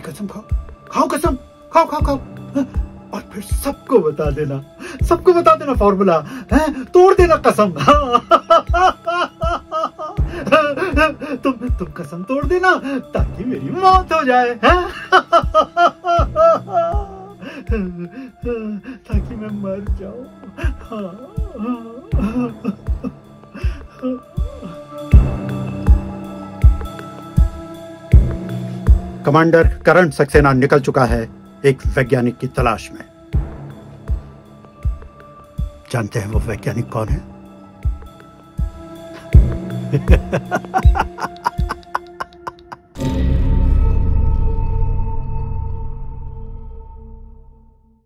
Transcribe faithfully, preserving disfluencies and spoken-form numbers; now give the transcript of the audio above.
कसम खाओ, खाओ कसम, खाओ खाओ खाओ, और फिर सबको बता देना, सबको बता देना फॉर्मूला, है तोड़ देना कसम। तुम तुम कसम तोड़ देना ताकि मेरी मौत हो जाए, है? ताकि मैं मर जाऊं। कमांडर करण सक्सेना निकल चुका है एक वैज्ञानिक की तलाश में। जानते हैं वो वैज्ञानिक कौन है?